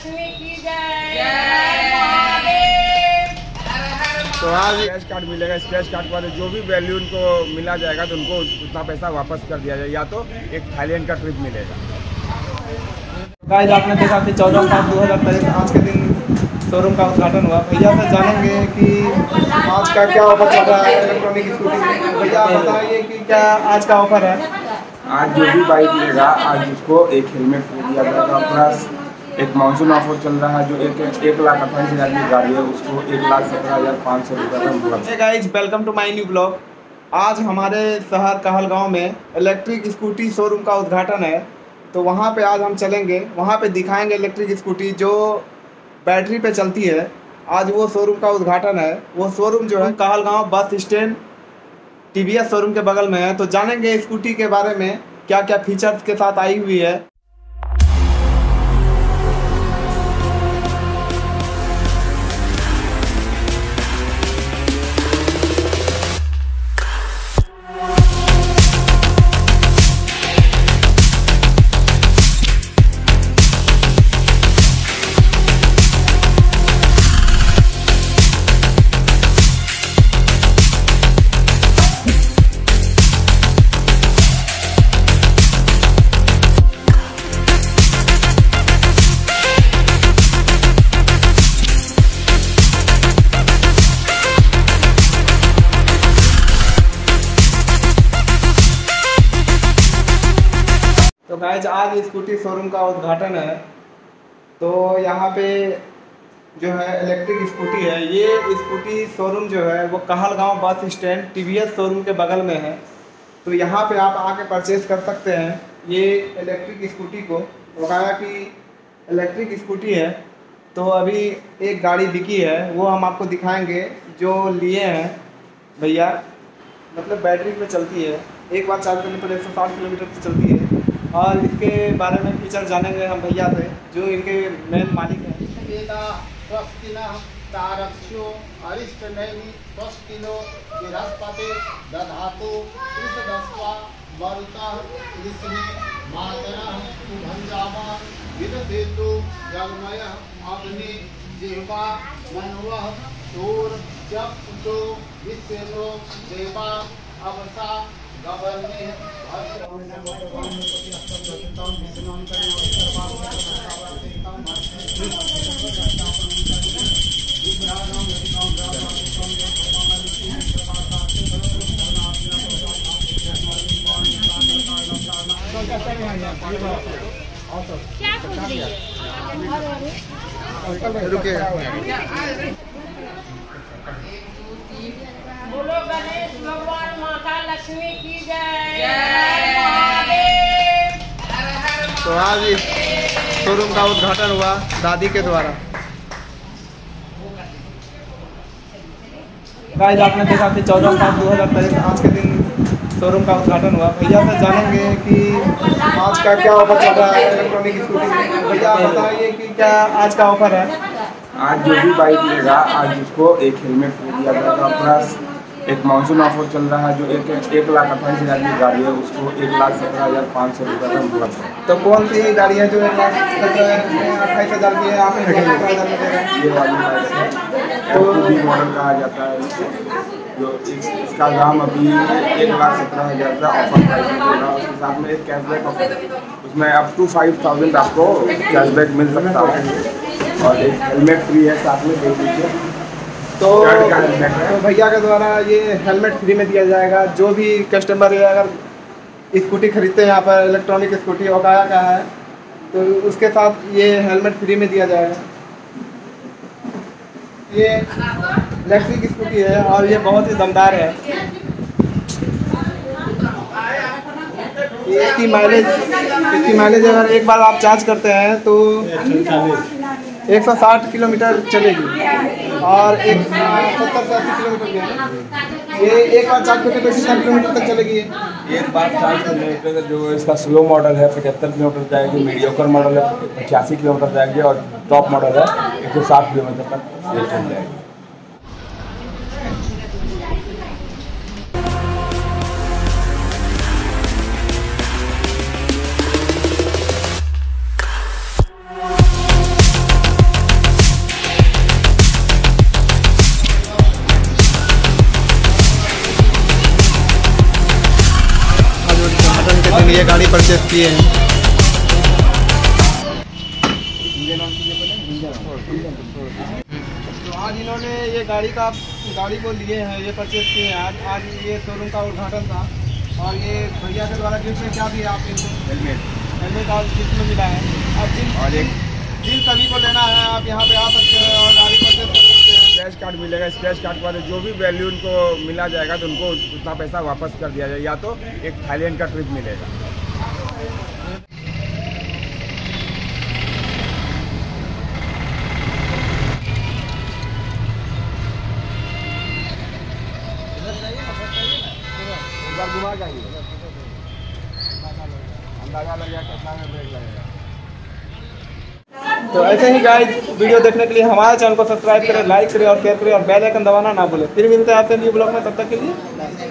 लक्ष्मी की जय। महादेव। तो आज स्क्रैच कार्ड मिलेगा। स्क्रैच कार्ड पर जो भी वैल्यू उनको मिला जाएगा तो उनको उतना पैसा वापस कर दिया जाएगा, या तो एक थाईलैंड का ट्रिप मिलेगा। गाइस, आपने देखा कि 14/5/2023 आज के दिन शोरूम का उद्घाटन हुआ। भैया से जानेंगे कि आज का क्या ऑफर चल रहा है इलेक्ट्रॉनिक स्कूटी में। भैया आप बताइए कि क्या आज का ऑफर है। आज जो भी बाइक लेगा आज उसको एक हेलमेट फ्री दिया जाएगा, प्लस एक मानसून ऑफर चल रहा है जो 1,28,000 की गाड़ी है उसको 1,17,500 रुपये का उपलब्ध है। Guys, welcome to my new blog. आज हमारे शहर कहलगांव में इलेक्ट्रिक स्कूटी शोरूम का उद्घाटन है, तो वहाँ पे आज हम चलेंगे, वहाँ पे दिखाएंगे इलेक्ट्रिक स्कूटी जो बैटरी पे चलती है। आज वो शोरूम का उद्घाटन है। वो शोरूम जो है Kahalgaon bus stand TVS showroom के बगल में है। तो जानेंगे स्कूटी के बारे में क्या क्या फीचर्स के साथ आई हुई है। तो गाइज, आज स्कूटी शोरूम का उद्घाटन है। तो यहाँ पे जो है इलेक्ट्रिक स्कूटी है। ये स्कूटी शोरूम जो है वो Kahalgaon bus stand TVS showroom के बगल में है। तो यहाँ पे आप आके परचेज कर सकते हैं ये इलेक्ट्रिक स्कूटी को। बताया कि इलेक्ट्रिक स्कूटी है, तो अभी एक गाड़ी बिकी है, वो हम आपको दिखाएंगे जो लिए हैं भैया। मतलब बैटरी पे चलती है, एक बार चार्ज करने पर 160 किलोमीटर तक चलती है। और इसके बारे में फीचर जानेंगे हम भैया से जो इनके मेन मालिक हैं। तारक्षो अरिष्टनैमि स्वस्तिनो बृहस्पति दधातु कृष्णदस्वा वरुतः कृष्णे मातरः सुभंजामा विदधेतु जगमयः अग्नि जिह्वा मन्वः सूर चक्षुषो विश्वेनो देवा अवसा गवर्णे क्या पूछ रही है? बोलो गणेश भगवान माता लक्ष्मी की जय। महादेव। तो आज इस शोरूम का उद्घाटन हुआ दादी के द्वारा। गाइस, आपने देखा कि 14/5/2023 आज के दिन शोरूम का उद्घाटन हुआ। भैया से जानेंगे कि आज का क्या ऑफर चल रहा है इलेक्ट्रॉनिक स्कूटी में। भैया आप बताइए कि क्या आज का ऑफर है। आज जो भी बाइक लेगा आज उसको एक हेलमेट फ्री दिया जाएगा, प्लस एक मानसून ऑफर चल रहा है जो 1,28,000 की गाड़ी है उसको 1,17,500 रुपये का उपलब्ध है। तो कौन सी गाड़ी है जो 1,28,000 की है, आप 17,000 में दे रहे हैं? ये वाली बाइक है, LTV मॉडल कहा जाता है इसको, जो इसका दाम अभी 1,17,000 का ऑफर प्राइस में देगा। उसके साथ में एक कैशबैक ऑफर, उसमें अप टू 5,000 आपको कैशबैक मिल सकता है और एक हेलमेट फ्री है साथ में, देख लीजिए। तो भैया के द्वारा ये हेलमेट फ्री में दिया जाएगा। जो भी कस्टमर अगर स्कूटी खरीदते हैं यहाँ पर इलेक्ट्रॉनिक स्कूटी ओकाया का है तो उसके साथ ये हेलमेट फ्री में दिया जाएगा। ये इलेक्ट्रिक स्कूटी है और ये बहुत ही दमदार है। इसकी माइलेज अगर एक बार आप चार्ज करते हैं तो 160 किलोमीटर चलेगी और 70 से 80 किलोमीटर की। ये एक बार चार्ज करने पर 60 किलोमीटर तक चलेगी। एक बार चार्ज करने पर जो इसका स्लो मॉडल है 75 किलोमीटर जाएगी, मीडियोकर मॉडल है 85 किलोमीटर जाएगी और टॉप मॉडल है 160 किलोमीटर तक चल जाएगी। इन्होंने ये गाड़ी परचेज किए हैं। तो आज इन्होंने ये गाड़ी को लिए हैं, ये परचेज किए हैं। आज ये शोरूम का उद्घाटन था और ये भैया के द्वारा गिफ्ट में क्या दिया आप इनको? हेलमेट आज गिफ्ट में मिला है। अब जिन सभी को लेना है आप यहाँ पे आ सकते हैं और गाड़ी परचेज कर सकते हैं। स्क्रैच कार्ड मिलेगा, स्क्रैच कार्ड के बाद जो भी वैल्यू उनको मिला जाएगा तो उनको उतना पैसा वापस कर दिया जाएगा, या तो एक थाईलैंड का ट्रिप मिलेगा। एक बार घुमा जाइए, अंदाजा लग गया कितना में ब्रेक लगेगा। तो ऐसे ही गाइस वीडियो देखने के लिए हमारे चैनल को सब्सक्राइब करें, लाइक करें और शेयर करें और बेल आइकन दबाना ना भूलें। फिर मिलते हैं आपसे न्यू ब्लॉग में, तब तक के लिए।